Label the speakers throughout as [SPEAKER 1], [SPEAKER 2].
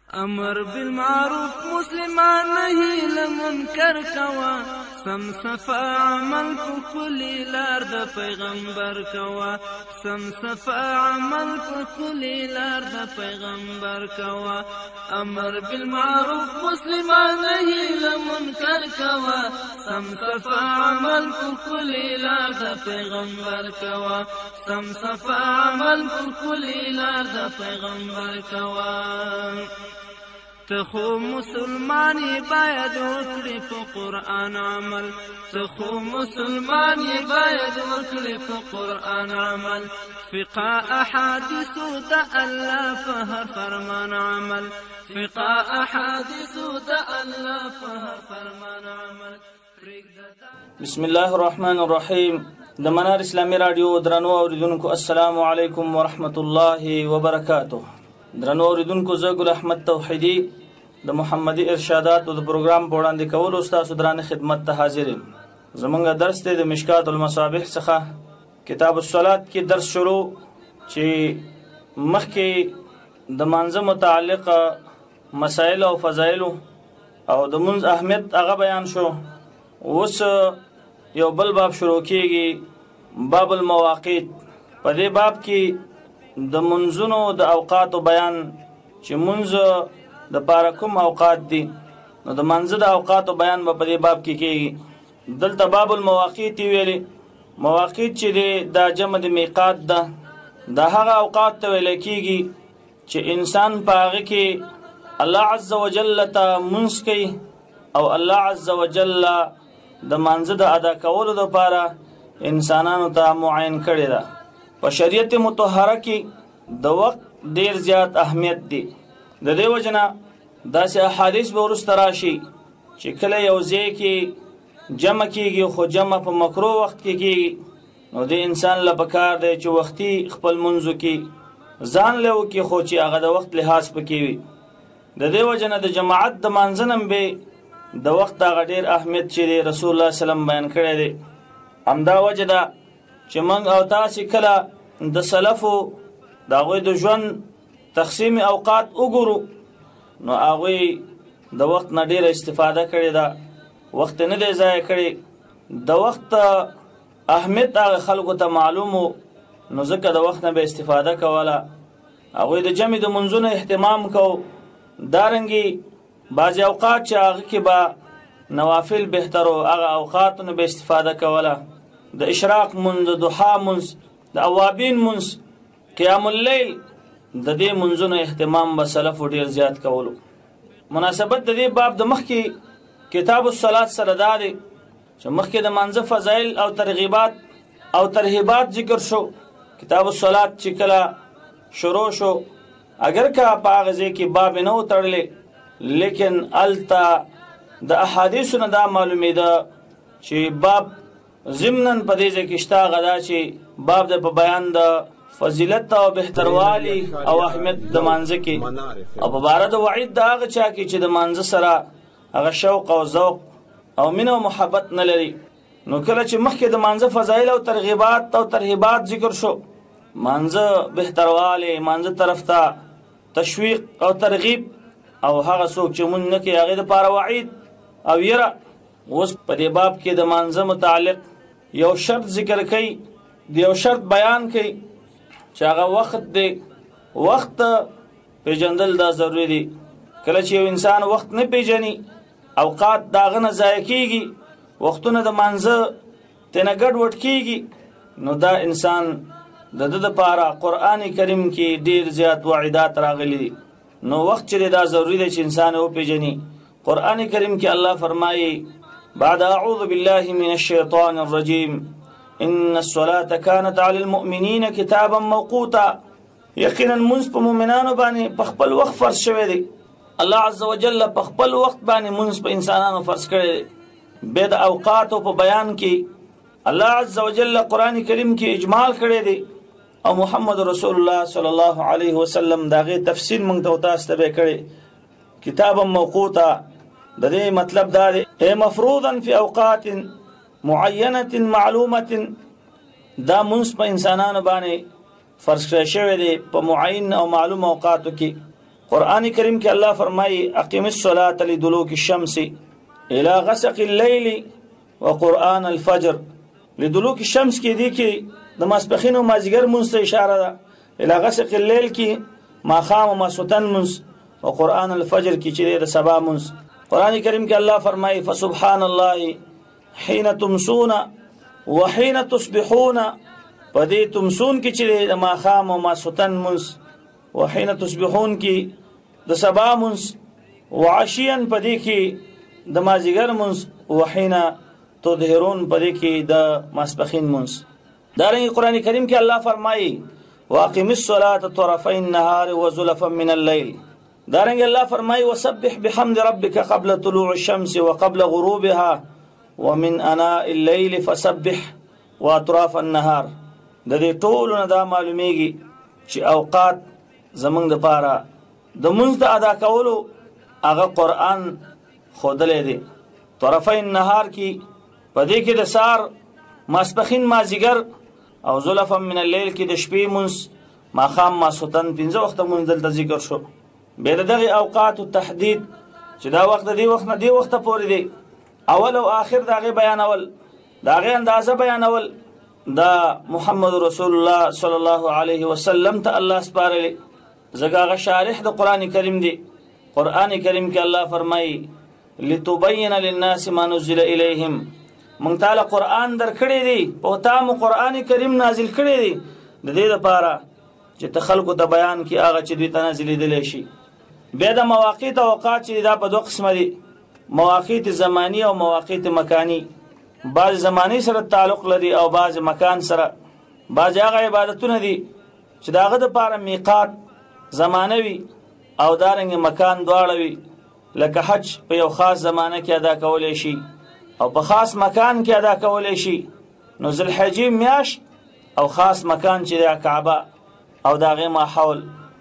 [SPEAKER 1] امر بالمعروف مسلمان نهی لمنکر کوا سم صفا عمل کو کلی لار د پیغمبر کوا سم صفا عمل کو کلی لار د پیغمبر کوا امر بالمعروف مسلمان نهی لمنکر کوا سم صفا عمل کو کلی لار د پیغمبر کوا سم صفا عمل کو کلی لار د پیغمبر کوا تخو مسلمانی باید وکړي په قرآن عمل تخو مسلمانی باید وکړي په قرآن عمل فقه احادیثو د الله په هر فرمان عمل فقه احادیثو د الله په هر فرمان عمل.
[SPEAKER 2] بسم الله الرحمن الرحیم. د منار اسلامی رادیو درنو اوریدونکو السلام علیکم ورحمت الله وبرکاته. درنو اوریدونکو زه ګل احمد توحیدی د محمدي ارشاداتو د پروګرام په وړاندې کولو ستاسو درانه خدمت ته حاضر یم. زمونږ درس دی د مشکات المصابیح څخه کتاب الصلات کې درس شروع چې مخکې د مانځه متعلق مسائل او فضایل او د منځ اهمیت هغه بیان شو. اوس یو بل باب شروع کېږي، باب المواقیت. په دې باب کې د منځونو د اوقاتو بیان چې منځ د پاره کوم اوقات دي، نو د منځ د اوقاتو بیان به په دې باب کې کېږي. دلته باب المواقیت ویلي. مواقیت چې دی دا جمع د میقات ده. دا هغه اوقات ته ویل کېږي چې انسان په هغه کې الله عز وجل ته منځ کوي او الله عز وجل د منځ د ادا کولو دپاره انسانانو ته معین کړې ده. په شریعت مطهره کې د وخت ډیر زیات اهمیت دی. د دې وجنه داسې احادیث به وروسته راشي چې کله یو ځای کې جمع کېږي خو جمع په مکروه وخت کې کېږي، نو د انسان له پکار دی چې وختي خپل منځو کې ځان له وکړي خو چې هغه د وخت لحاظ پکې وي. د دې وجنه د جماعت د مانځه نن به د وخت هغه ډېر اهمیت چې دی رسول الله سلم بیان کړی دی. همدا وجه ده چې موږ او تاسې کله د سلفو د هغوی د ژوند تقسیم اوقات وګورو نو هغوی د وخت نه ډیره استفاده کړې ده، وخت نه دی ضایع کړی. د وخت اهمیت هغه خلکو ته معلوم و، نو ځکه د وخت نه به استفاده کوله. هغوی د جمع د منځونو اهتمام کو. دارنګې بعضې اوقات چې هغه کې به نوافل بهترو هغه اوقاتونو به استفاده کوله. د اشراق منځ، د ضحا منځ، د اوابین منځ، قیام اللیل، د دې منځونو اهتمام به سلفو ډیر زیات کولو. مناسبت د دې باب د مخکې کتاب الصلات سره دا دی چې مخکې د مانځه فضایل او ترغیبات او ترهیبات ذکر شو. کتاب الصلات چې کله شروع شو، اگر که په هغه ځای کې باب نه و تړلی، لیکن هلته د احادیثو نه دا معلومېده چې باب ضمناً په دې ځای کې شته، هغه دا چې باب د په بیان د فضیلت او بهتروالی او اهمیت د مانځه کې او په باره د وعید د هغه چا کې چې د مانځه سره هغه شوق او ذوق او مینه او محبت نه لري. نو کله چې مخکې د مانځه فضایل او ترغیبات او ترهیبات ذکر شو، مانځه بهتروالی، مانځه طرف ته تشویق او ترغیب او هغه څوک چې مونږ نه کوي هغې دپاره وعید او یره. اوس په دې باب کې د مانځه متعلق یو شرط ذکر کوي، د یو شرط بیان کوي چې هغه وخت دی. وخت پیژندل دا ضروری دی. کله چې یو انسان وخت نه پیژني، اوقات د هغه نه ضایع کېږي، وختونه د مانځه ترې نه ګډوډ کېږي، نو دا انسان د ده دپاره قرآن کریم کې ډېر زیات وعیدات راغلي دي. نو وخت چې دی دا ضروري دی چې انسان وپیژني. قرآن کریم کې الله فرمایي بعد اعوذ بالله من الشیطان الرجیم ان الصلاة كانت على المؤمنین کتابا موقوتا. یقینا منځ په مؤمنانو باندې په خپل وخت فرض شوی دی. الله عز وجل په خپل وخت باندې منځ په انسانانو فرض کړی دی. بیا د اوقاتو په بیان کې الله عز وجل قرآن کریم کې اجمال کړی دی او محمد رسول الله صلی الله علیه وسلم د هغې تفسیر موږ ته تاسو ته به کړی. کتابا موقوتا د دې مطلب دا دی ای مفروضا فی اوقات معینه معلومه. دا منځ په انسانانو باندې فرض کړی شوی دی په معین او معلوم اوقاتو کې. قرآن کریم کې الله فرمایي اقیم الصلاة لدلوک الشمس الى غسق الليل وقرآن الفجر. لدلوک الشمس کې دی کې د ماسپښین او مازدیګر مونځ ته اشاره ده. الى غسق الليل کې ماښام او ماسخوتن مونځ، او قرآن الفجر کې چې د سبا مونځ. قرآن کریم کې الله فرمایي فسبحان الله حين تمسون وحين تصبحون. په دې تمسون کې چې د ماښام او ماسخوتن مونځ، وحين تصبحون کې د سبا مونځ، وعشيا په دې کې د مازدیګر مونځ، وحين تظهرون په دې کې د ماسپښین مونځ. دارنګه قرآن کریم کې الله فرمایي واقم الصلاة طرفي النهار وزلفا من الليل. دارنګه الله فرمایي وسبح بحمد ربك قبل طلوع الشمس وقبل غروبها ومن اناء الليل فسبح واطراف النهار. د دې ټولو نه دا معلومیږي چې اوقات زمونږ د پاره د مونځ د ادا کولو هغه قرآن ښودلی دی. طرفي النهار کې په دې کې د سار ماسپښین مازدیګر او زلفا من الليل کې د شپې مونځ، ماښام ماسخوتن 5 وخته مونځ دلته ذکر شو. بیا د دغې اوقاتو تحدید چې دا وخت د دې وخت نه دې وخته پورې دی، اول او آخر د هغې بیانول، د هغې اندازه بیانول، دا محمد رسول الله صلی الله علیه وسلم ته الله سپارلی. ځکه هغه شارح د قرآن کریم دی. قرآن کریم کې الله فرمایي لتبین للناس ما نزل الیهم. مونږ تعالی قرآن درکړی دی، په تا مو قرآن کریم نازل کړی دی د دې لپاره چې ته خلکو ته بیان کړي هغه چې دوی ته نازلېدلی شي. بیا د مواقیت او اوقات چې دا په 2 قسمه دي، مواقیت زمانی او مواقیت مکانی. بعض زمانی سره تعلق لري او بعض مکان سره. بعض هغه عبادتونه دي چې د هغه دپاره میقات زمانه وي او دارنګې مکان دواړه وي. لکه حج په یو خاص زمانه کې ادا کولی شي او په خاص مکان کې ادا کولی شي. نو ذوالحجې میاشت او خاص مکان چې د کعبه او د هغې ماحول.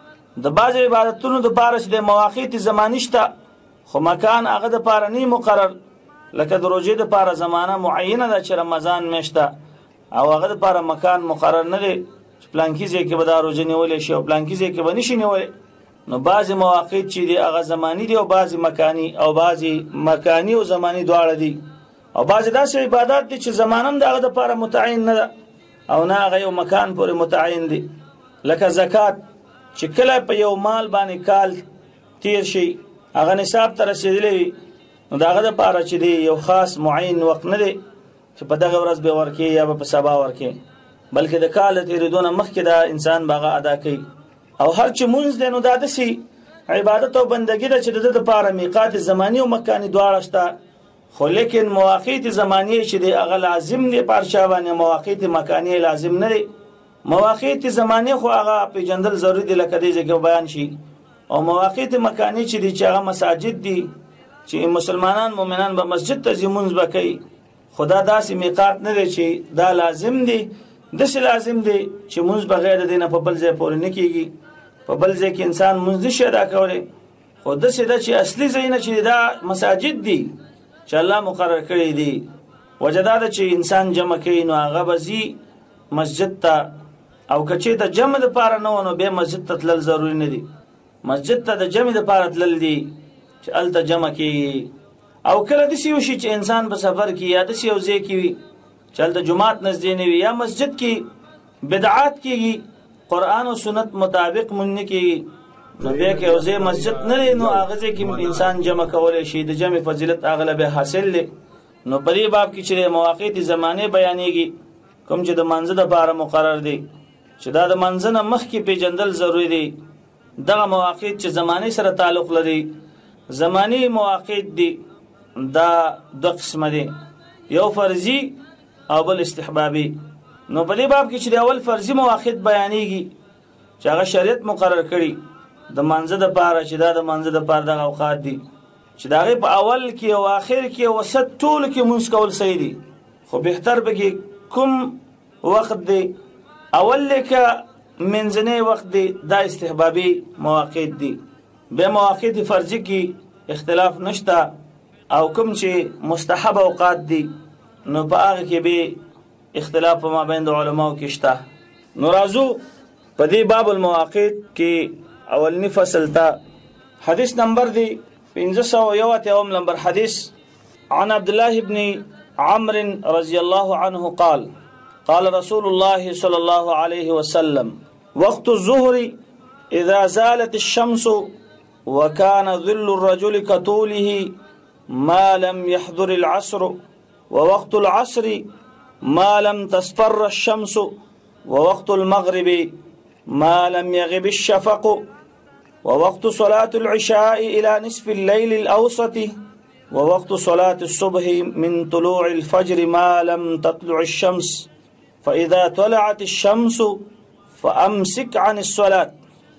[SPEAKER 2] د بعضې عبادتونو دپاره چې د مواقیت زماني شته خو مکان هغه دپاره نه مقرر. لکه د روژې دپاره زمانه معینه ده چې رمضان میاشت ده او هغه دپاره مکان مقرر نه دی چې پلانکي ځای کې به دا روژه نیولی شي او پلانکي ځای کې به نشي نیولی. نو بعضې مواقیت چې دي هغه زماني دي او بعضې مکاني، او بعضې مکاني او زماني دواړه دي. او بعضې داسې عبادات دي چې زمانه هم د هغه دپاره متعین نه ده او نه هغه یو مکان پورې متعین دي. لکه زکات چې کله په یو مال باندې کال تیر شي هغه نصاب ته رسېدلی وي، نو د هغه دپاره چې دی یو خاص معین وخت نه دی چې په دغه ورځ به ورکې یا به په سبا ورکې، بلکې د کال د تېرېدو نه مخکې دا انسان به هغه ادا کوي. او هر چې مونځ دی نو دا داسې عبادت او بندګي ده چې د ده دپاره میقات زماني او مکاني دواړه شته. خو لیکن مواقیت زماني چې دی هغه لازم دی په هر چا باندې، مواقیت مکاني لازم نه دی. مواقیت زماني خو هغه پیژندل ضروري دی لکه دې ځای کې بیان شي. او مواقیت مکاني چې دی چې هغه مساجد دي چې مسلمانان مؤمنان به مسجد ته ځي مونځ به کوي، خو دا داسې میقات نه دی چې دا لازم دی. داسې لازم دی چې مونځ بغیر د دې نه په بل ځای پورې نه کېږي. په بل ځای کې انسان مونځ نشي ادا کولی. خو داسې ده چې اصلي ځایونه چې دا مساجد دي چې الله مقرر کړي دي، وجه دا ده چې انسان جمع کوي نو هغه به ځي مسجد ته. او که چېرته جمع دپاره نه و نو بیا مسجد ته تلل ضروري نه دي. مسجد ته د جمع دپاره تلل دي چې هلته جمع کېږي. او کله داسې وشي چې انسان په سفر کې یا داسې یو ځای کې وي چې هلته جومات نږدې نه وي یا مسجد کې بدعات کېږي، قرآن او سنت مطابق مونږ نه کېږي، نو بیا که یو ځای مسجد نه دی نو هغه ځای کې انسان جمع کولی شي. د جمع فضیلت هغه له بیا حاصل دی. نو په دې باب کې چې د مواقیت زمانې بیانېږي کوم چې د منځه دپاره مقرر دی چې دا د منځه نه مخکې پیژندل ضروري دی. دغه مواقیت چې زمانې سره تعلق لري، زماني مواقیت دي دا 2 قسمه دي، یو فرضي او بل استحبابي. نو په دې باب کې چې د اول فرضي مواقیت بیانېږي چې هغه شریعت مقرر کړي د منځه دپاره چې دا د منځه دپاره دغه اوقات دي چې د هغې په اول کې او آخر کې او وسط ټولو کې مونځ کول صحیح دي. خو بهتر پکې کوم وخت دی؟ اول دی که منځنی وخت دی؟ دا استحبابي مواقیت دي. بیا مواقیت فرضي کې اختلاف نشته، او کوم چې مستحب اوقات دي نو په هغه کې به اختلاف په مابین د علماو کې شته. نو راځو په دې باب المواقیت کې اولنی فصل ته حديث نمبر دي 501 نمبر حديث عن عبد الله بن عمرو رضي الله عنه قال قال رسول الله صلى الله عليه وسلم وقت الظهر إذا زالت الشمس وكان ظل الرجل كطوله ما لم يحضر العصر ووقت العصر ما لم تصفر الشمس ووقت المغرب ما لم يغب الشفق ووقت صلاة العشاء إلى نصف الليل الأوسط ووقت صلاة الصبح من طلوع الفجر ما لم تطلع الشمس فإذا طلعت الشمس فأمسك عن الصلاة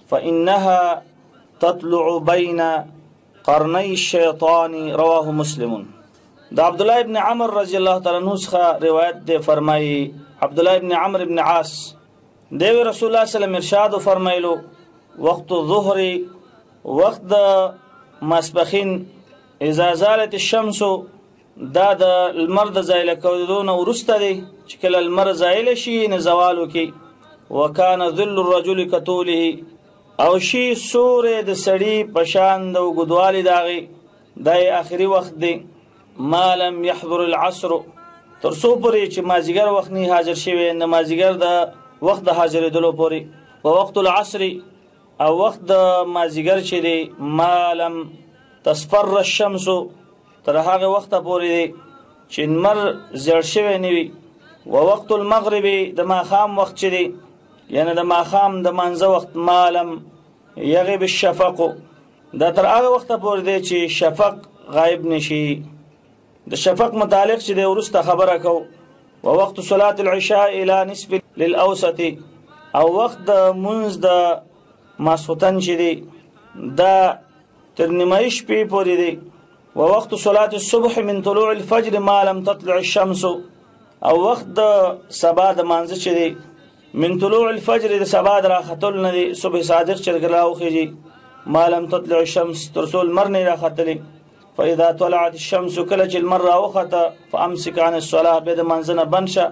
[SPEAKER 2] فإنها تطلع بين قرني الشيطان رواه مسلم. دا عبدالله ابن عمر رضی اللہ تعالیٰ عنہ څخه روایت دے فرمائی عبدالله ابن عمر ابن عاص دیوی رسول الله صلی الله علیه وسلم ارشاد فرمایلو وقت الظهر وقت ماسپخین اذا زالت الشمس دا د المر د زایل کېدو نه وروسته دی چې کله المر زایل شي نه زوال وکي وکانه ظل الرجل کطوله او شي سورې د سړي پشان د وګدوالي داغي دای آخري وخت دی ما لم يحضر العصر تر څو پورې چې مازیګر وخت نه حاضر شوی نه مازیګر د وخت د حاضرېدلو پورې او وقت العصر او وخت د مازیګر چې دی ما لم تصفر الشمس تر هغه وخت پورې دی چې نمر زیړ شوی نه وي او وقت المغرب د ماښام وخت چې دی یعنی د ماښام د مانځه وخت ما لم یغب الشفق دا تر هغه وخت پورې دی چې شفق غایب نشي د شفق متعلق چې د ورسته خبره کو او وقت صلاة العشاء الى نصف للاوسط او وقت د منځ د ماسختن چې دی دا تر نیمه شپې پورې دی او وقت صلاة الصبح من طلوع الفجر ما لم تطلع الشمس او وقت د سبا د مانځه چې دی من طلوع الفجر د سبا د راختل نه دی صبح صادق چې ګراوخیږي ما لم تطلع الشمس تر څو لمر نه راختلی فإذا طلعت الشمس كلج المرة وخطا فأمسك عن الصلاة بيد منزنا بنشا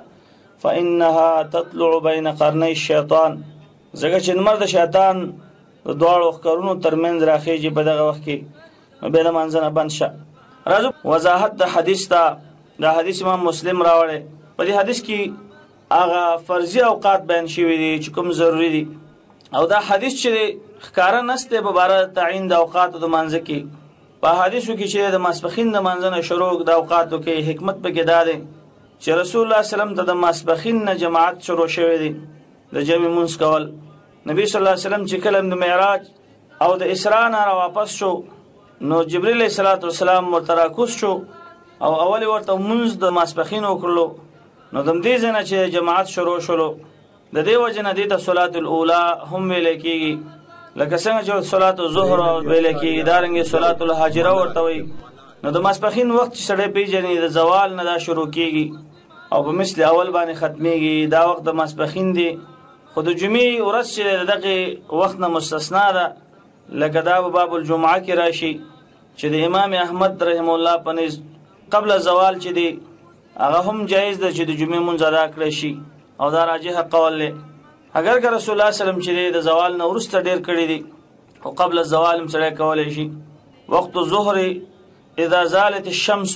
[SPEAKER 2] فإنها تطلع بين قرني الشيطان زکه چې نمر د شیطان د دواړو ښکرونو ترمنځ راخیږي په دغه وخت کې بيد منزنا بنشا راځو وضاحت د حدیث ته د حدیث امام مسلم راوړی په دې حدیث کې هغه فرضي اوقات بیان شوي دي چې کوم ضروري دي او دا حدیث چې ښکاره نسته په باره تعین د اوقاتو د منځ کې په حدیثو کې چې د ماسپخین د منځنه شروع د اوقاتو کې حکمت پکې دا دی چې رسول الله صلی الله علیه وسلم ته د ماسپخین نه جماعت شروع شوی دی د جمع منځ کول نبی صلی الله علیه وسلم چې کله د معراج او د اسراء نه را واپس شو نو جبرئیل علیه السلام ورته راکوز شو او اول ورته منځ د ماسپخین وکړلو نو د دې ځنه چې جماعت شروع شولو د دې وجه نه د صلات الاولی هم ویل کېږي لکه څنګه چې صلات الظهر ویل کېږي دارنګه صلات الحاجره ورته وي نو د ماسپخین وخت چې سړی پیژني د زوال نه دا شروع کېږي او په مثل اول باندې ختمیږي دا وخت د ماسپخین دی خو د جمعې ورځ چې دغه وخت نه مستثنا ده لکه دا په باب الجمعه کې راشي چې د امام احمد رحم الله په نس قبل زوال چې دی هغه هم جایز ده چې د جمعې مونځ ادا کړی شي او دا راجح قول دی اگر که رسول الله صلی الله علیه وسلم چې د زوال نه وروسته ډیر کړی دي او قبل الزوال هم سره کولای شي وقت الظهر اذا زالت الشمس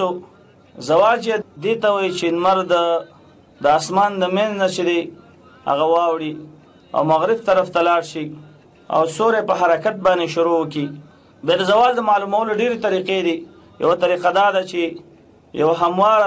[SPEAKER 2] زوال چې دی ته وایي چې نمر د اسمان د منځ نه چې دی هغه واوړي او مغرب طرف ته لاړ شي او سورې په حرکت باندې شروع وکړي بیا د زوال د معلومولو ډېرې طریقې دي یوه طریقه دا ده چې یو همواره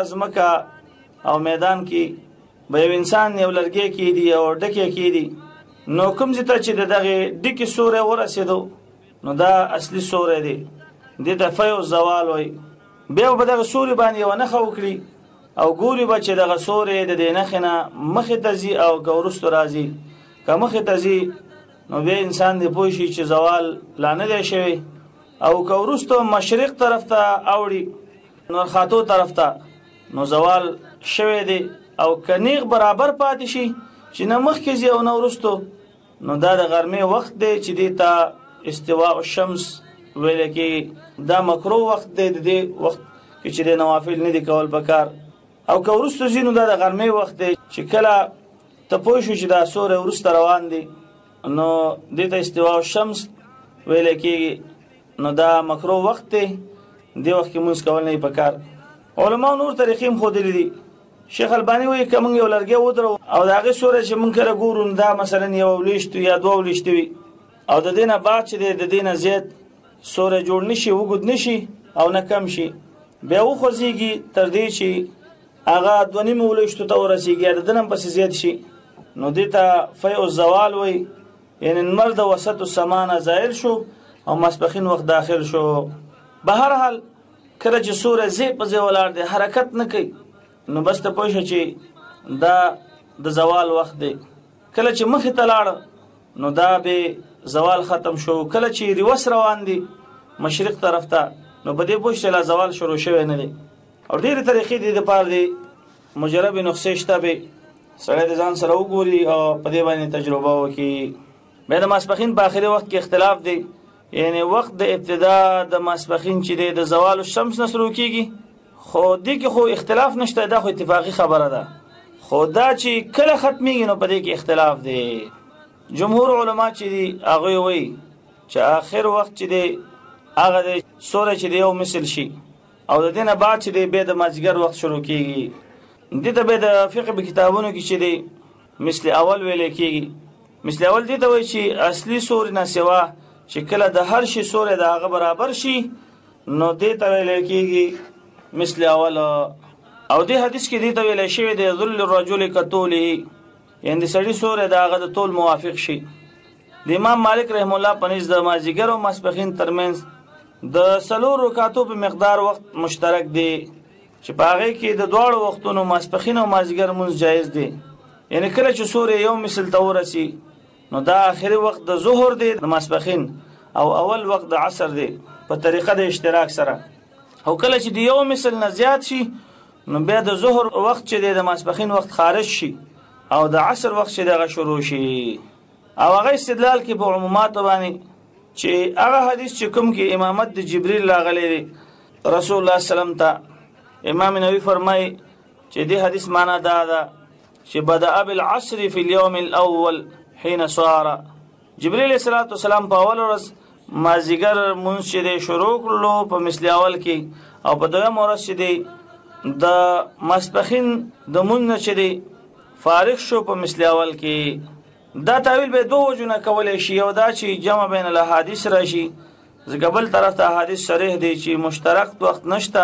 [SPEAKER 2] ځمکه او میدان کې به یو انسان یو لرګی کېدي او ډکې کېدي نو کوم ځای ته چې د دغې ډکې سوری ورسېدو نو دا اصلي سوری دی دې ته فی الزوال وایي بیا به دغه سوري باندې یوه نښه وکړي او ګوري به چې دغه سوری د دې نښې نه مخې ته ځي او که وروستو راځي که مخې ته ځي نو بیا انسان دې پوه شي چې زوال لا نه دی شوی او که وروستو مشرق طرف ته اوړي نور خاطو طرف ته نو زوال شوی دی او که نیغ برابر پاتې شي چې نه مخکې ځي او نه وروستو نو دا د غرمې وخت دی چې دې ته استواء الشمس ویل کېږي دا مکروه وخت دی د دې وخت کې چې د نوافل نه دي کول پکار او که وروستو ځي نو دا د غرمې وخت دی چې کله ته پوه شو چې دا سوری وروسته روان دی نو دې ته استواء الشمس ویل کېږي نو دا مکروه وخت دی، دې وخت کې مونځ کول نه پکار. علماء نور طریقې هم ښودلي دي. شیخ الباني وایي که موږ یو لرګی ودرو او د هغې سوری چې موږ کله ګورو دا مثلا یو ولیشت یا دوه ولیشتې وي او د دې نه بعد چې دی د دې نه زیات سوری جوړ نه شي، اوږد نه شي او نه کم شي، بیا وخوځېږي تر دې چې هغه دوه نیمو ولیشتو ته ورسېږي یا د ده نه هم پسې زیات شي، نو دې ته فیع الزوال وایي. یعنې لمر د وسط السما نه زایل شو او ماسپښین وخت داخل شو. به هر حال کله چې سوری ځای په ځای ولاړ دی، حرکت نه کوي، نو بس ته پوه شه چې دا د زوال وخت دی. کله چې مخې ته لاړه نو دا به زوال ختم شو. کله چې ریوس روان دی مشرق طرف ته نو په دې پوه شه لا زوال شروع شوی نه دی. او ډېرې طریقې دي دپاره دی مجربې نسخې شته به سړی د ځان سره وګوري او په دې باندې تجربه وکړي. بیا د ماسپښین په آخري وخت کې اختلاف دی، یعنی وخت د ابتدا د ماسپښین چې دی د زوال الشمس نه شروع کېږي، خو دې کې خو اختلاف نشته، دا خو اتفاقي خبره ده. خو دا چې کله ختمیږي نو په دې کې اختلاف دی. جمهور علما چې دي هغوی وایي چې آخر وخت چې دی هغه دی سوری چې دی یو مثل شي او د دې نه بعد چې دی بیا د مازدیګر وخت شروع کېږي. دې ته بیا د فقه په کتابونو کې چې دی مثل اول ویلی کېږي. مثل اول دې ته وایي چې اصلي سوري نه سوا چې کله د هر شي سوری د هغه برابر شي نو دې ته ویلی کېږي مثل اول. او دې حدیث کې دې ته ویلی شوی دی ظل الرجل کطوله، یعنې د سړي سوری د هغه د طول موافق شي. د امام مالک رحم الله په نزد د مازدیګر او ماسپښین ترمنځ د 4 رکعتو په مقدار وخت مشترک دی چې په هغې کې د دواړو وختونو ماسپښین او مازدیګر مونځ جایز دی. یعنې کله چې سوری یو مثل ته ورسي نو دا آخري وخت د ظهر دی د ماسپښین او اول وخت د عصر دی په طریقه د اشتراک سره. او کله چې د یو مثل نه زیات شي نو بیا د ظهر وخت چې دی د ماسپښین وخت خارج شي او د عصر وخت چې دغه شروع شي. او هغه استدلال کې په عموماتو باندې چې هغه حدیث چې کوم کې امامت د جبریل راغلی دی رسول الله سلام ته، امام نووي فرمایي چې دې حدیث معنا دا ده چې بدأ بالعصر فی اليوم الاول حين صار، جبریل علیه السلام په اول ورځ مازدیګر مونځ چې دی شروع کړلو په مثل اول کې، او په دویم ورځ چې دی د ماسپښین د مونځ نه چې دی فارغ شو په مثل اول کې. دا تعویل به دو وجونه کولی شي، یو دا چې جمع بین الاحادیث راشي، ځکه بل طرف ته حدیث صریح دی چې مشترک وخت نشته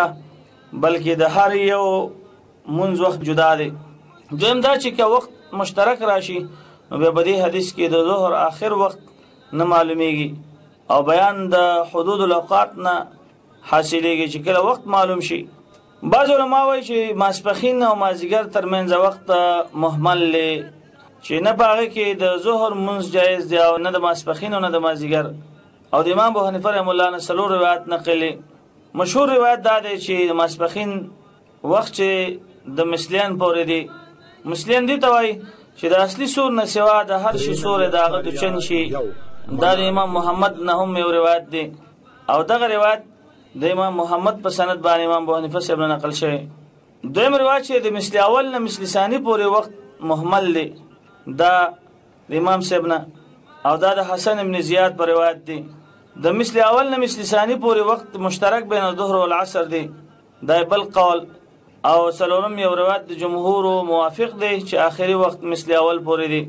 [SPEAKER 2] بلکې د هر یو مونځ وخت جدا دی. دویم دا چې که وخت مشترک راشي نو بیا په دې حدیث کې د ظهر آخر وخت نه معلومیږي او بیان د حدود الاوقات نه حاصلیږي چې کله وخت معلوم شي. بعض علما وایي چې ماسپښین او مازدیګر ترمنځ وخت محمل دی چې نه په هغې کې د ظهر مونځ جایز دی او نه د ماسپښین او نه د مازدیګر. او د امام ابو حنیفه رحم الله نه 4 روایت نقلې. مشهور روایت دا دی چې د ماسپښین وخت چې د مثلیان پورې دی. مثلیان دې ته وایي چې د اصلي سور نه سوا د هر شي سوری د هغه دوچن شي. دا د امام محمد نه هم یو روایت دی او دغه روایت د امام محمد په سند باندې امام ابو حنیفه صاحب نه نقل شوی. دویم روایت چې د مثل اول نه مثل ثانی پورې وخت محمل دی، دا د امام صاحب نه، او دا د حسن ابن زیاد پر روایت دی. د مثل اول نه مثل ثانی پورې وخت مشترک بین الظهر والعصر دی، دا بل قول. او څلورم یو روایت د جمهور موافق دی چې آخري وخت مثل اول پورې دی.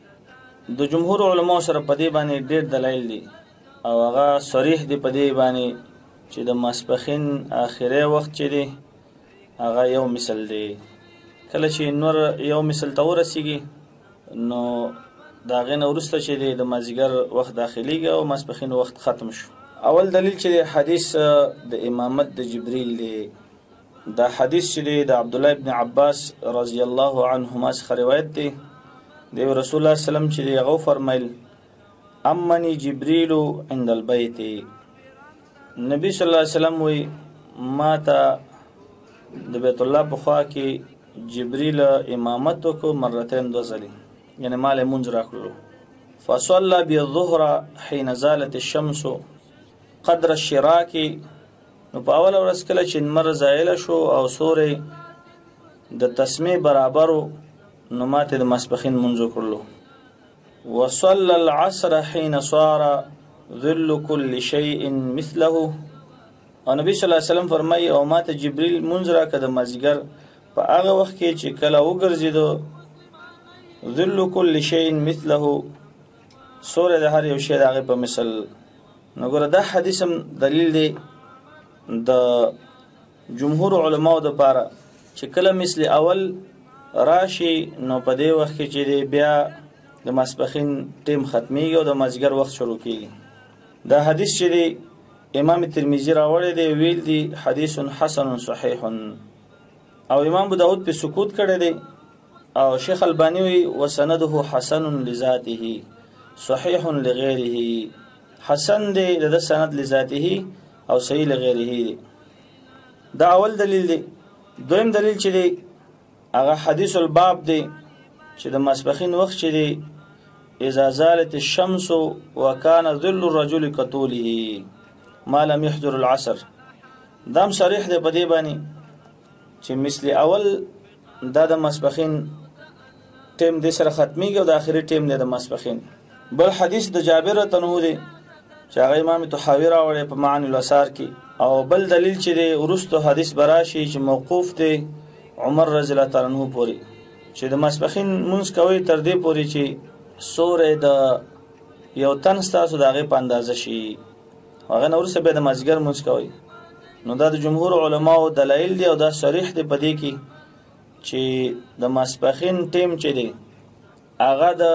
[SPEAKER 2] د جمهور علماء سره په دې باندې ډېر دلایل دي او هغه صریح دی په دې باندې چې د ماسپښین آخري وخت چې دی هغه یو مثل دی. کله چې نور یو مثل ته ورسیږي نو د هغې نه وروسته چې دی د مازدیګر وخت داخلیږي او ماسپښین وخت ختم شو. اول دلیل چې دی حدیث د امامت د جبریل دی. دا حدیث چې دی د عبدالله ابن عباس رضی الله عنهما څخه روایت دی. د رسول الله سلام چې دی هغه فرمایل امنی جبریل عند البیت، نبی صلی الله علیه وسلم وی ما ته د بیت الله په خوا کې جبریل امامت وکړو مرتين 2 ځلې، یعنی مال مونځ راکړلو. فصلى بالظهر حين زالت الشمس قدر الشراك، نو په اول ورځ کله چې لمر زایله شو او سوري د تسمې برابرو نو ماته د ماسپښین مونځ وکړلو. وصلى العصر حين صار ذل كل شيء مثله. او نبی صلی الله علیه وسلم فرمایي او ماته جبريل منذ راکړه د مازیګر په هغه وخت کې چې کله وګرځېدو ذل كل شيء مثله، سورې د هر یو شی د هغې په مثل. نو ګوره دا حدیث هم دلیل دی د جمهور علماو دپاره چې کله مثل اول راشي نو په دې وخت کې چې دی بیا د ماسپښین ټیم ختمیږي او د مازیګر وخت شروع کیږي. دا حدیث چې دی امام ترمذی راوړی دی، ویل دی حدیث حسن صحیح، او امام ابو داود په سکوت کړی دی، او شیخ البانی وی وسنده حسن لذاته صحیح لغیره. حسن دی د سند لذاته او صحیح لغیره دی. دا اول دلیل دی. دویم دلیل چې دی هغه حدیث الباب دی چې د ماسپښین وخت چې دی اذا زالت الشمس وكان ظل الرجل كطوله ما لم يحضر العصر. دام صریح دی په دې باندې چې مثل اول دا د ماسپښین ټیم د سره ختمیږي او د آخري ټیم دی د ماسپښین. بل حدیث د جابر تنو دی چې هغه امام طحاوی راوړی په معانی الاثار کې. او بل دلیل چې دی وروستو حدیث براشي چې موقوف دی عمر رضی الله تعالی عنہ پورې چې د ماسپښین مونځ کوي تر دې پورې چې سورې د یو تن ستاسو د هغې په اندازه شي، هغه نه وروسته بیا د مازدیګر مونځ کوي. نو دا د جمهور علماو دلایل دی او دا صریح دی په دې کې چې د ماسپښین ټیم چې دی هغه د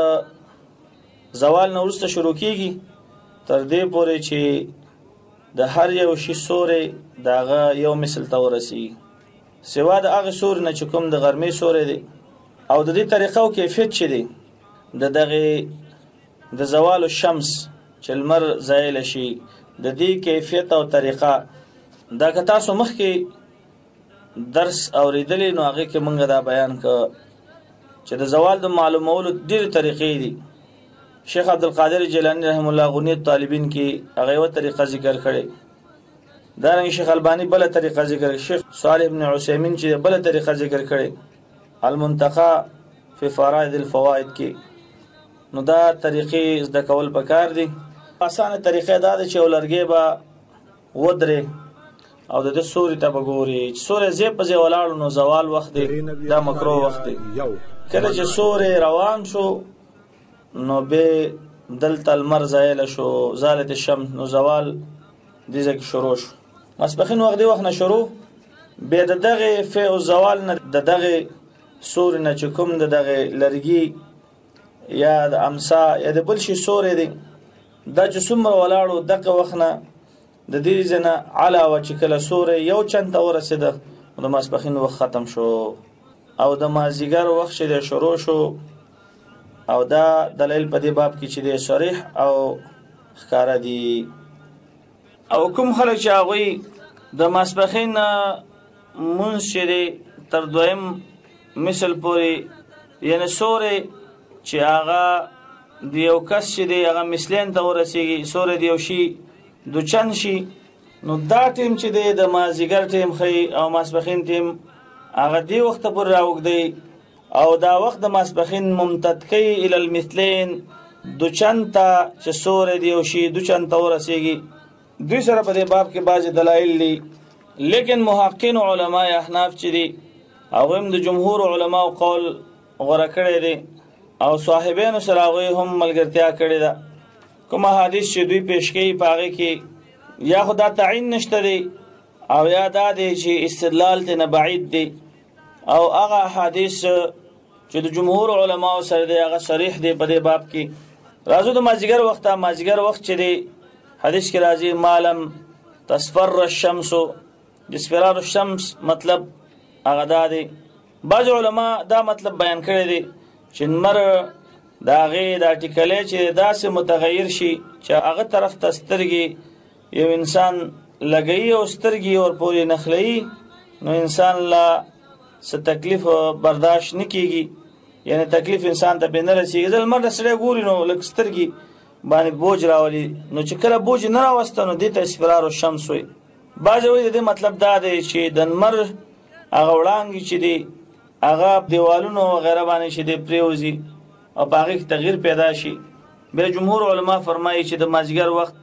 [SPEAKER 2] زوال نه وروسته شروع کیږي تر دې پورې چې د هر یو شي سورې د هغه یو مثل ته ورسیږي، سوا د هغه سورې نه چې کوم د غرمې سورې دی. او د دې طریقه او کیفیت چې دی د دغه د زوال الشمس چې لمر زایل شي د دې کیفیت او طریقه دا که تاسو مخکې درس اوریدلی نو هغې کې موږ دا بیان که چې د زوال د معلومولو ډېرې طریقې دي. شیخ عبدالقادر جیلانی رحم الله غنی الطالبین کې هغه یوه طریقه ذکر کړې، دارنګه شیخ البانی بله طریقه ذکر کړې، شیخ صالح بن عثیمین چې بله طریقه ذکر کړې المنتقى فی فرائض الفوائد کې. نو دا طریقې زده کول پکار دي. اسانه طریقه دا ده چې یو لرګی به ودرې او د دې سوري ته به ګورې چې سوری ځای په ځای ولاړ نو زوال وخت دی، دا مکروه وخت دی. کله چې سوری روان شو نو به دلته لمر زایله شو زالت الشمس نو زوال دې ځای کې شروع شو. ماسپښین وخت دی وخت نه شروع بیا د دغې فعل زوال نه د دغې سوري نه چې کوم د دغې لرګي یا د امسا یا د بل شي سوری دی دا چې څومره ولاړو دغه وخت نه د دې ځای نه علاوه چې کله سوری یو چند ته ورسېده د ماسپښین وخت ختم شو او د مازدیګر وخت چې دی شروع شو. او دا دلیل په دې باب کې چې دی صریح او ښکاره دي. او کوم خلک چې هغوی د ماسپښین مونځ چې دی تر دویم مثل پورې یعنې سوری چې هغه د یو کس چې دی هغه مثلین ته ورسیږي سوری د یو شي دوچند شي نو دا ټیم چې دی د مازدیګر ټیم ښیي او ماسپښین ټیم هغه دې وخته پورې راوږدوي او دا وخت د ماسپښین ممتد کوي الی المثلین دوچند ته چې سوری د یو شي دوچند ته ورسیږي. دوی سره په دې باب کې بعضې دلایل دي لیکن محققین علماء احناف چې دي هغوی هم د جمهور علماو قول غوره کړی دی او صاحبینو سره هغوی هم ملګرتیا کړې ده. کوم حدیث چې دوی پیش کوي په هغې کې یا خو دا تعین نشته دی او یا دا دی چې استدلال ترنه بعید دی او هغه حدیث چې د جمهور علماو سره دی هغه صریح دی په دې باب کې. راځو د مازدیګر وخت ته. مازدیګر وخت چې دی حدیث کې راځي مالم تصفر الشمس اصفرار الشمس مطلب هغه دا دی. بعض علما دا مطلب بیان کړی دی چې لمر د هغې دا ټیکلی چې داسې متغیر شي چې هغه طرف ته سترګې یو انسان لګوي او سترګې ورپورې نښلوي نو انسان له څه تکلیف برداشت نه کیږي، یعنی تکلیف انسان ته پرې نه رسېږي. زه لمر ته سړی ګوري نو لږ سترګې باندې بوج راولي نو چې کله بوج نه راوسته نو دې ته اصفرار الشمس وایي. بعضې وایي د دې مطلب دا دی چې د لمر هغه وړانګې چې دی هغه دیوالونو وغیره باندې چې دی پرېوځي او په هغې کې تغییر پیدا شي. بیا جمهور علما فرمایي چې د مازدیګر وخت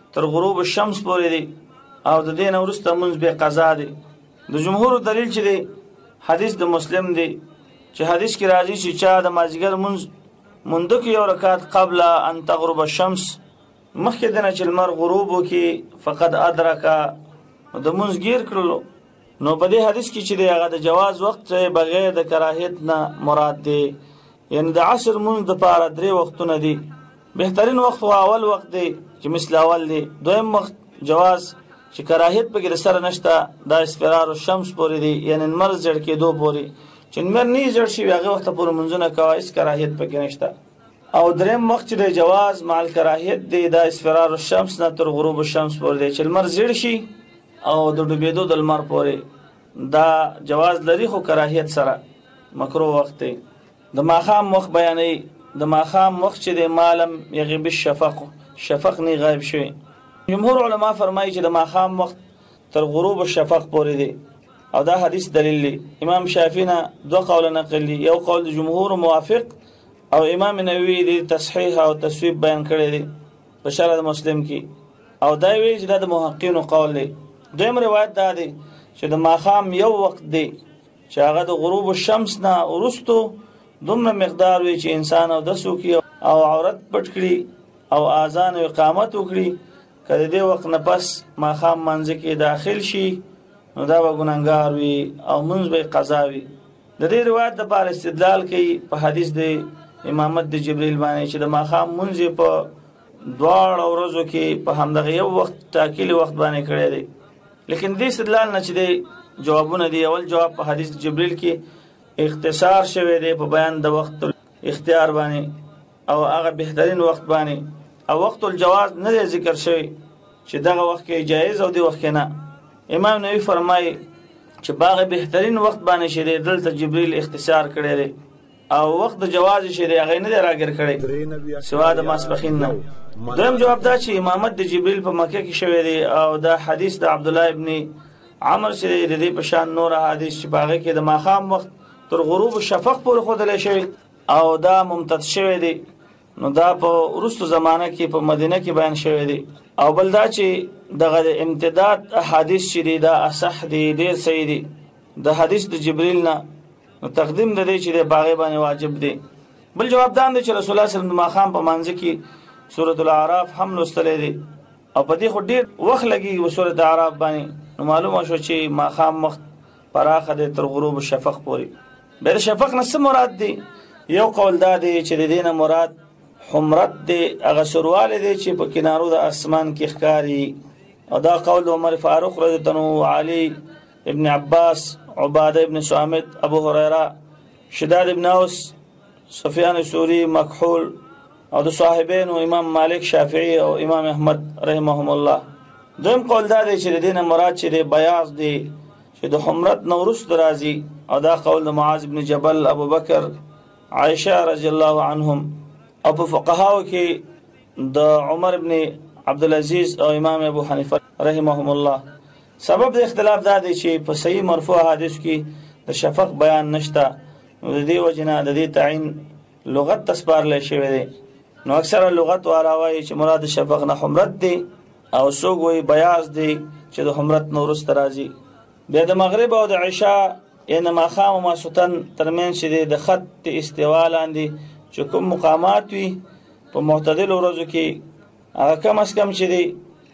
[SPEAKER 2] تر غروب الشمس پورې دی او د دې نه وروسته مونځ بې قضا دی. د جمهورو دلیل چې دی حدیث د مسلم دی چې حدیث کې راځي چې چا د مازدیګر مونځ منده کې یو رکعت قبل ان تغرب الشمس مخکې د نه چې لمر غروب وکړي فقط ادرکه د مونځ ګیر کړلو. نو په دې حدیث کې چې دی هغه د جواز وخت بغیر د کراهیت نه مراد دی، یعنی د عصر مونځ دپاره 3 وختونه دي. بهترین وخت و اول وخت دی چې مثل اول دی. دویم وخت جواز چې کراهیت پکې د سره نشته دا اصفرار الشمس پورې دی، یعنی لمر زیړ کېدو پورې چې لمر نه زیړ شي هغه وخت پورې مونځونه کوه، هېڅ کراهیت پکې نشته. او دریم وخت چې د جواز مع الکراهیت دی دا اصفرار الشمس نه تر غروب الشمس پورې دی چې لمر زیړ شي او د ډوبېدو د لمر پورې دا جواز لري، خو کراهیت سره مکروه وخت دی. د ماښام وخت بیانوي. د ماښام وخت چې د مالم یغیب الشفق شفق نه غایب شوی. جمهور علما فرمایي چې د ماښام وخت تر غروب الشفق پورې دی او دا حدیث دلیل دی. امام شافعي نه 2 قول نقل دي، یو قول د جمهور موافق او امام نووي د تصحیح او تصویب بیان کړی دی په شرح د مسلم کې، او دا ویل چې دا د محققینو قول دی. دویم روایت دا دی چې د ماښام یو وخت دی چې هغه د غروب الشمس نه وروستو دومره مقدار وي چې انسان اودس وکړي او عورت پټ کړي او اذان او اقامت وکړي. که د دې وخت نه پس ماښام منځ کې داخل شي نو دا به ګناهګار وي او مونځ به قضا وي. د دې روایت دپاره استدلال کوي په حدیث د امامت د جبریل باندې چې د ماښام مونځ په 2 ورځو کې په همدغه یو وخت ټاکلي وخت باندې کړی دی. لیکن دې استدلال نه چې دی جوابونه دی. اول جواب په حدیث جبریل کې اختصار شوی دی په بیان د وخت اختیار باندې او هغه بهترین وخت باندې، او وقت الجواز نه دی ذکر شوی چې دغه وخت کې جایز او دی وخت کې نه. امام نووي فرمایي چې باغ بهترین وخت باندې چې دی دلته جبریل اختصار کړی دی او وخت د جواز چې دی هغه نه دی راګر کړی سوا د ماسپښین نه. دویم جواب دا چې امامت د جبریل په مکه کې شوی دی او دا حدیث د عبدالله ابن عمر چې د دې په شان نور حدیث چې باغ کې د ماښام وخت تر غروب شفق پورې ښودلی شوی او دا ممتد شوی دی. نو دا په وروستو زمانه کې په مدینه کې بیان شوی دی. او بل دا چې دغه امتداد احادیث چې دی دا اصح دی، ډېر صحیح دی د حدیث د جبریل نه. نو تقدیم د دې چې د باغې باندې واجب دی. بل جواب دا دی چې رسول الله صلی الله علیه وسلم د ماښام په مانځ کې سورۃ الاعراف هم لوستلی دی او په دې خو ډېر وخت لګېږي په سورۃ الاعراف باندې. نو معلومه شو چې ماښام وخت پراخه دی تر غروب شفق پورې. بیا د شفق نه څه مراد دی؟ یو قول دا دی چې د دې نه مراد حمرت دی، هغه سوروالی دی چې په کنارو د اسمان کې ښکاري، او دا قول عمر فاروق رضی الله عنه، علی ابن عباس، عباده ابن صامت، ابو هریره، شداد ابن اوس، سفیان ثوری، مکحول او د صاحبین او امام مالک، شافعی او امام احمد رحمهم الله. دویم قول دا دی چې د دې نه مراد چې دی بیاض دی چې د حمرت نه وروسته راځي، او دا قول د معاذ بن جبل، ابو بکر، عائشه رضی الله عنهم، او په فقهاو کې د عمر ابن عبدالعزیز او امام ابو حنیفه رحمهم الله. سبب د اختلاف دا دی چې په صحیح مرفوع حدیث کې د شفق بیان نشته، نو د دې وجې نه د دې تعین لغت ته سپارلی شوی دی. نو اکثره لغت والا وایي چې مراد شفق نه حمرت دی او څوک وایي بیاض دی چې د حمرت نه وروسته راځي. بیا د مغرب او د عشاء یعنې ماښام او ماسخوتن ترمنځ چې دی د خط استوا لاندې چې کوم مقامات وي په معتدلو ورځو کې هغه کم از کم چې دی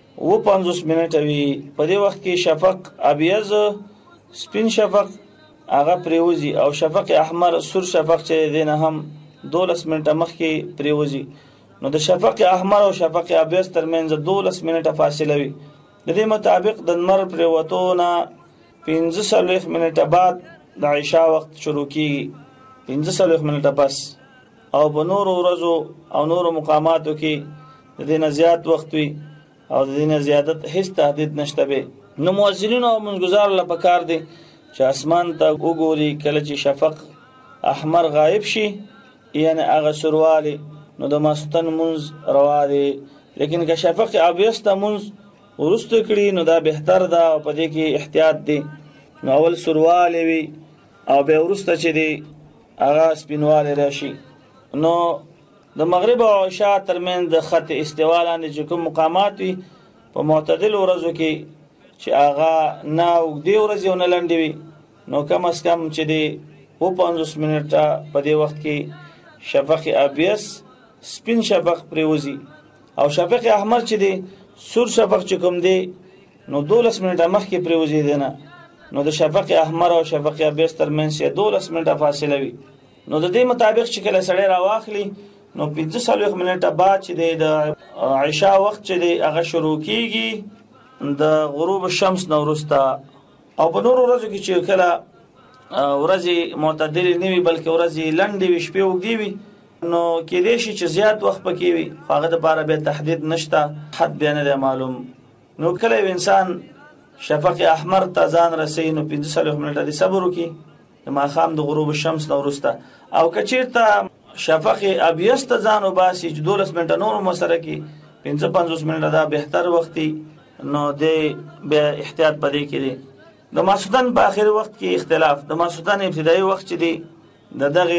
[SPEAKER 2] 50 منټه وي. په دې وخت کې شفق ابیض سپین شفق هغه پریوزي او شفق احمر سور شفق چې دی نه هم 12 منټه مخکې پریوزي. نو د شفق احمر او شفق ابیض ترمنځ 12 منټه فاصله وي. د دې مطابق د لمر پریوتو نه 45 منټه بعد د عشاء وخت شروع کیږي، 45 منټه پس. او په نورو ورځو او نورو مقاماتو کې د دې نه زیات وخت وي او د دې نه زیادت هیڅ تهدید نشته. به نو مؤذنینو او منځګزارو له پکار دی چې اسمان ته وګوري کله چې شفق احمر غایب شي یعنی هغه سوروالی، نو د ماسخوتن مونځ روا دی. لیکن که شفق ابیض ته مونځ وروسته کړي نو دا بهتر ده او په دې کې احتیاط دی. نو اول سوروالی وي او بیا وروسته چې دی هغه سپینوالی راشي. نو د مغرب او عشاء ترمنځ د خط استوا لاندې چې کوم مقامات وي په معتدلو ورځو کې چې هغه نه اوږدې ورځې او نه لنډې وي، نو کم از کم چې دی 50 منټه په دې وخت کې شفق ابیض سپین شفق پرېوځي، او شفق احمر چې دی سور شفق چې کوم دی نو 12 منټه مخکې پرېوځي دی نه، نو د شفق احمر او شفق ابیض ترمنځ 12 منټه فاصله وي. نو د دې مطابق چې کله سړی راواخلي نو 45 منټه بعد چې دی د عشاء وخت چې دی هغه شروع کیږي د غروب الشمس نه وروسته. او په نورو ورځو کې چې کله ورځې معتدلې نه وي بلکې ورځې لنډې وي، شپې اوږدې وي، نو کېدای شي چې زیات وخت پکې وي، خو هغه دپاره بیا تحدید نشته، حد بیا نه دی معلوم. نو کله یو انسان شفق احمر ته ځان رسوي نو 45 منټه دې صبر وکړي د ماښام د غروب الشمس نه وروسته. او که چېرته شفق ابیض ته ځان وباسي چې 12 منټه نور هم ورسره کړي، 55 منټه دا بهتر وخت دی، نو دی بیا احتیاط په دې کې دی. د ماسخوتن په آخري وخت کې اختلاف، د ماسخوتن ابتدایي وخت چې دی د دغه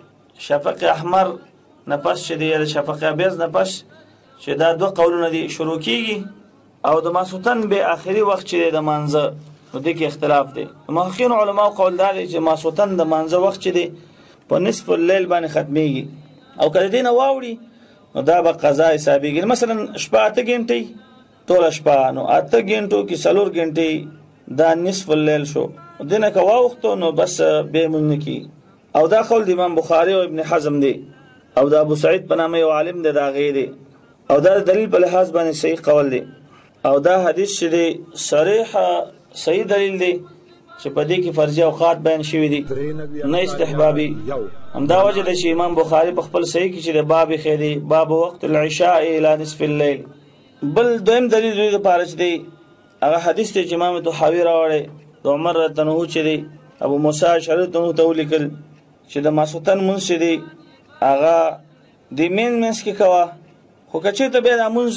[SPEAKER 2] شفق احمر نه پس چې دی د شفق ابیض نه پس چې دا 2 قولونه دي شروع کیږي، او د ماسخوتن به آخري وخت چې د مانځه نو دې کې اختلاف دی. محققین علماء قول دا دی چې ماسخوتن د مانځه وخت چې دی په نصف الليل باندې ختميږي، او کله دینه واوړي نو دا به قضا حسابيږي. مثلا شپه 8 غنټې ټول شپه، نو 8 غنټو کې 4 غنټې دا نصف الليل شو، دینه که واوختو نو بس به مونږ کی. او دا قول د امام بخاری او ابن حزم دی، او دا ابو سعید په نامه یو عالم دی دا غي دی، او دا دلیل په لحاظ باندې صحیح قول دی. او دا حدیث چې دی صریح صحیح دلیل دی چې په دې کې فرضي اوقات بیان شوی دي نه استحبابي. همدا وجه ده چې امام بخاری په خپل صحیح کې چې د باب خېدي باب وقت العشاء الى نصف الليل. بل دویم دلیل دی لپاره چې دی هغه حدیث ته چې امام طحاوی راوړی د عمر رضی الله عنه چې دی ابو موسی اشعری ته ولیکل چې د ماسوتن مونږ چې دی هغه د مینس کې کوا، خو کچې ته بیا د مونږ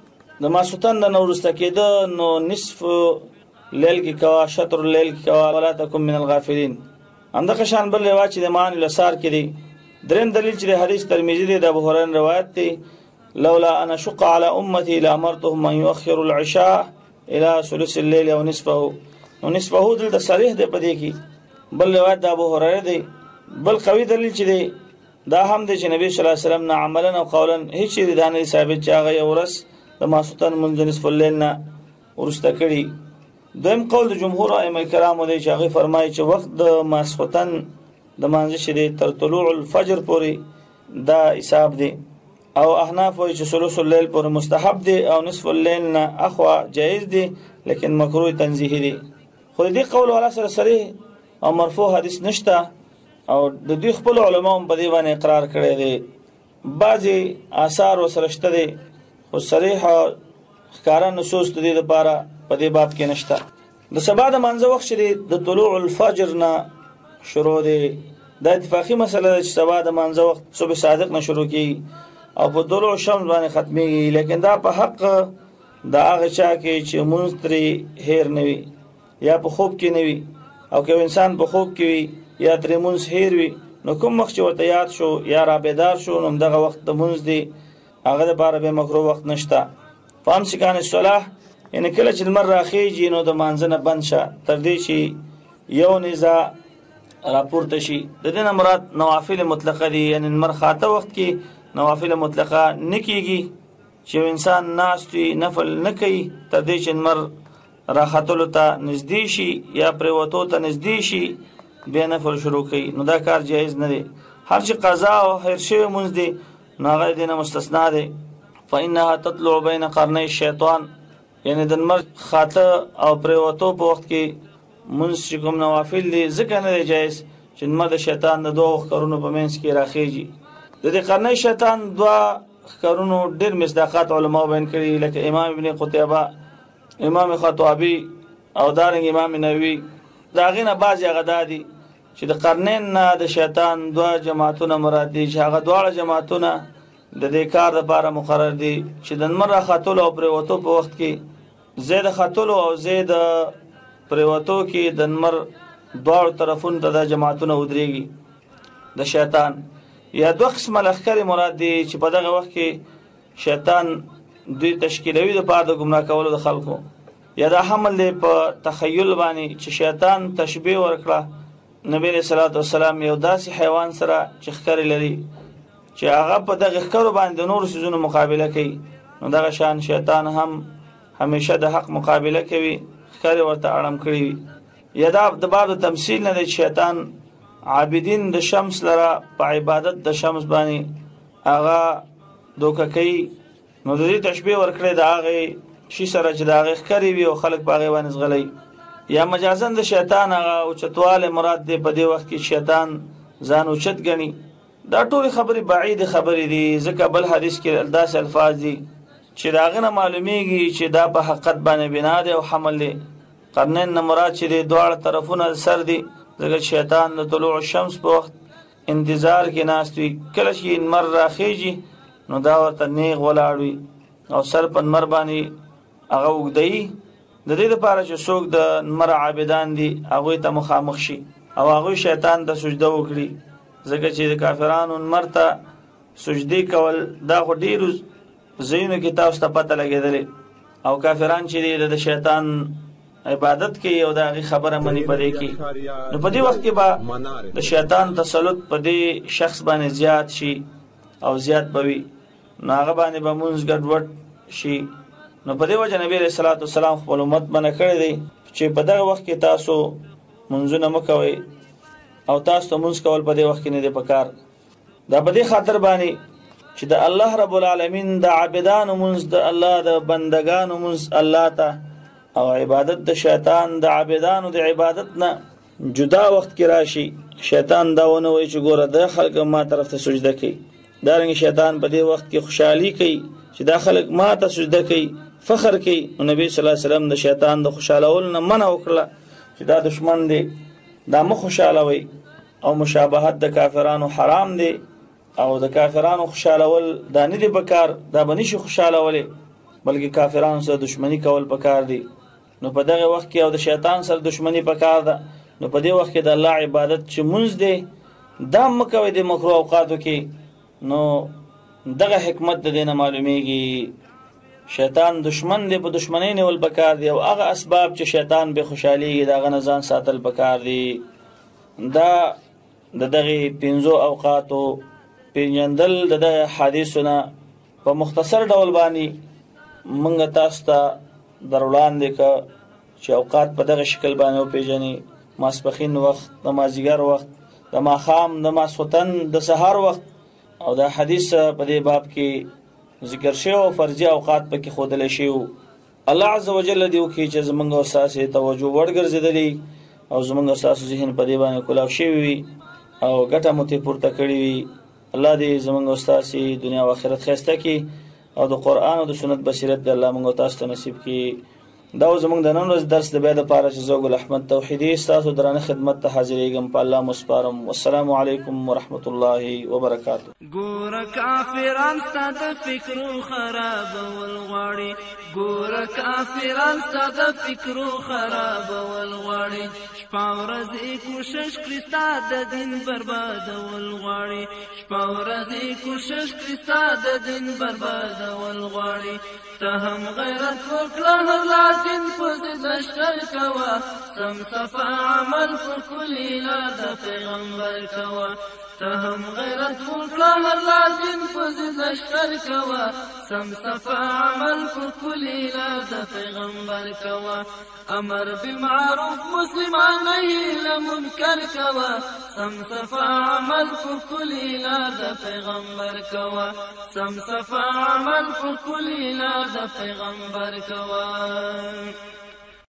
[SPEAKER 2] د ماسوتن د نورسته کېده نو نصف لیل کې کوا، شطر لیل کې کوا، ولا تکن من الغافلین. همدغه شان بل روایت چې د معانی الاسار کې دی. دریم دلیل چې د حدیث ترمذی دی د ابو هريره روایت دی لولا انا شق على امتي لامرتهم ان يؤخروا العشاء الى ثلث الليل او نصفه. نو نصفه دلته صریح دی په دې کې. بل روایت د ابو هريره دی. بل قوي دلیل چې دی دا هم دی چې نبی صلی الله علیه وسلم نه عملا او قولا هیڅ دی نه ثابت چې هغه یو ورځ د ماسوتن منځ نصف الليل نه ورسته کړي. دویم قول د جمهور ائمه کرامو دی چې هغه فرمایي چې وخت د ماسخوتن د مانځ شری تر طلوع الفجر پورې دا حساب دی، او احناف وایي چې ثلث الليل پورې مستحب دی او نصف الليل نه اخوا جایز دی لیکن مکروه تنزیهی دی. خو دې قول ولا سره صریح او مرفوع حدیث نشته، او د دې خپل علماء په دې باندې اقرار کړی دی. بعضی آثار وسره شته دي خو صریح ښکارا نصوص د دې لپاره په دې باب کې نشته. د سبا د منځ وخت چې د طلوع الفجر نه شروع دی دا اتفاقی مسله ده چې سبا د منځ وخت صبح صادق نه شروع کیږي او په طلوع شمس باندې ختميږي، لیکن دا په حق د هغه چا کې چې منستری هیر نه وي یا په خوب کې نه وي، او که انسان په خوب کې وي یا تر منس هیر وي نو کوم وخت چې ورته یاد شو یا را بیدار شو نو دغه وخت د منځ دی، هغه لپاره به مکروه وخت نشته. فهم سکان الصلاح یعنی کله چې لمر راخیږي نو د مانځنه بند شه تر دې چې یو نزا راپورته شي. د دې نه مراد نوافل مطلقه دي، یعنی لمر خاطه وخت کې نوافل مطلقه نه کیږي چې انسان ناستوي نفل نه کوي تر دې چې لمر راختلو ته نږدې شي یا پریوتو ته نږدې شي بیا نفل شروع کوي، نو دا کار جایز نه دی. هر چې قضا او هیر شوی مونځ دی نو هغه دې نه مستثنا دی. فإنها تطلع بین قرنی الشیطان، یعنی د لمر خاطه او پریوتو په وخت کې مونځ چې کوم نوافل دي ځکه نه دی جایز چې لمر د شیطان د دوه ښکرونو په منځ کې راخیږي. د دې قرنی شیطان دوه ښکرونو ډېر مصداقات علماء بیان کړي، لکه امام ابن قتیبه، امام خطابی او دارنګ امام نووي. د هغې نه بعضې هغه دا دي چې د قرنین نه د شیطان دوه جماعتونه مراد دي چې هغه دواړه جماعتونه د دې کار لپاره مقرر دي چې د لمر راختلو او پریوتو په وخت کې زید خاتلو او زید پریوتو کې د لمر دواړو طرفونو ته د جماعتونه ودرېږي د شیطان. یا دوه قسمه لښکرې مراد دي چې په دغه وخت کې شیطان دوی تشکیلوي د پاره د ګمراه کولو د خلکو، یا دا حمل دی په تخیل باندې چې شیطان تشبیه ورکړه نبی علیہ الصلوۃ والسلام یو داسې حیوان سره چې ښکر لري چې هغه په دغه ښکرو باندې د نورو څیزونو مقابله کوي. نو دغه شان شیطان هم همیشه د حق مقابله کوي، ښکر ورته اړم کړی وي. یا دا د باب د تمثیل نه دی چې شیطان عابدین د شمس لره په عبادت د شمس باندې هغه دوکه کوي. نو د دې تشبیه ورکړی د هغې شي سره چې د هغې ښکرې وي او خلک په هغې باندې ځغلی. یا مجازن د شیطان هغه اوچتوالی مراد دی په دې وخت کې شیطان ځان اوچت ګڼي. دا ټولې خبرې بعید خبرې دي، ځکه بل حدیث کې داسې الفاظ دي چې د هغې نه معلومیږي چې دا په حقیقت باندې بنا دی او حمل دی. قرنین نه مراد چې دی دواړه طرفونه سر دي، ځکه شیطان د طلوع الشمس په وخت انتظار کې ناست وي، کله چې لمر راخیږي نو دا ورته نیغ ولاړ وي او سر په لمر باندې هغه اوږدوي، د دې لپاره چې څوک د لمر عابدان دي هغوی ته مخامخ شي او هغوی شیطان ته سجده وکړي. ځکه چې د کافرانو لمر ته سجدې کول دا خو ډېرو ځایونو کې تاسو ته پته لګېدلې، او کافران چې دي د شیطان عبادت کوي او د هغې خبره مني په دې کې. نو په دې وخت کې به د شیطان تسلط په دې شخص باندې زیات شي او زیات به وي، نو هغه باندې به مونځ ګډوډ شي. نو په دې وجه نبي علیه الصلاۃ والسلام خپل امت منع کړی دی چې په دغه وخت کې تاسو مونځونه مه کوئ او تاسو ته مونځ کول په دې وخت کې نه دی پکار. دا په دې خاطر باندې چې د الله رب العالمین د عابدانو مونځ، د الله د بندگانو مونځ الله ته، او عبادت د شیطان د عابدانو د عبادت نه جدا وخت کې راشي. شیطان دا ونه وایي چې ګوره دا خلک ما طرف ته سجده کوي. دارنګه شیطان په دې وخت کې خوشحالي کوي چې دا خلک ما ته سجده کوي، فخر کوي. نبی صلی الله علیه وسلم د شیطان د خوشحالولو نه منع وکړه چې دا دشمن دی، دا مه خوشحالوئ، او مشابهت د کافرانو حرام دی او د کافرانو خوشحالول دا نه دی پکار، دا به نشي خوشحالولی، بلکې کافرانو سره دشمني کول پکار دی. نو په دغه وخت کې او د شیطان سره دشمني پکار ده. نو په دې وخت کې د الله عبادت چې مونځ دی دا مه کوئ د مکروه اوقاتو کې. نو دغه حکمت د دې نه معلومیږي شیطان دشمن دی، په دشمنۍ نیول پکار دی، او هغه اسباب چې شیطان به خوشحالیږي د هغه نه ځان ساتل پکار دی. دا د دغې 5 اوقاتو پیژندل د دغه حدیثو نه په مختصر ډول باندې موږ تاسو ته در وړاندې که چې اوقات په دغه شکل باندې وپېژني: ماسپښین وخت، د مازدیګر وخت، د ماښام، د ماسخوتن، د سهار وخت. او دا حدیث په دې باب کې ذکر شوی او فرضي اوقات پکې ښودلی شوي. الله عز وجل دې وکړي چې زموږ او ستاسې توجه وړ ګرځېدلي او زموږ او ستاسو ذهن په دې باندې کلاو شوي وي او ګټه مو ترې پورته کړې وي. الله دې زموږ او ستاسې دنیا او آخرت ښایسته کړي او د قرآن او د سنت بصیرت دې الله موږ او تاسو ته نصیب کړي. دا زموږ د نن ورځ درس د بیا دپاره چې زه ګل احمد توحیدي ستاسو درانه خدمت ته حاضرېږم، په الله مو سپارم. والسلام علیکم ورحمة الله وبرکاته.
[SPEAKER 1] ګوره کافران ستا د فکرو خرابول غواړي، ګوره کافران ستا د فکرو خرابول غواړي، شپه ورځې کوشش کړي ستا د دین بربادول غواړي، شپه ورځې کوشش کړي ستا د دین بربادول غواړي. ته هم غیرت وکړه لکن په ضد لښکر کوه، سم صفا عمل په کلي لار د پیغمبر کوه. ته هم غیرت وکړه لکن په ضد لښکر کوه، سم صفا عمل په کلي لار د پیغمبر کوه. امر بالمعروف مسلمان نهی له منکر کوه، سم صفا عمل په کلي لار د پیغمبر کوه، سم صفا عمل په کلي لار د پیغمبر کوه.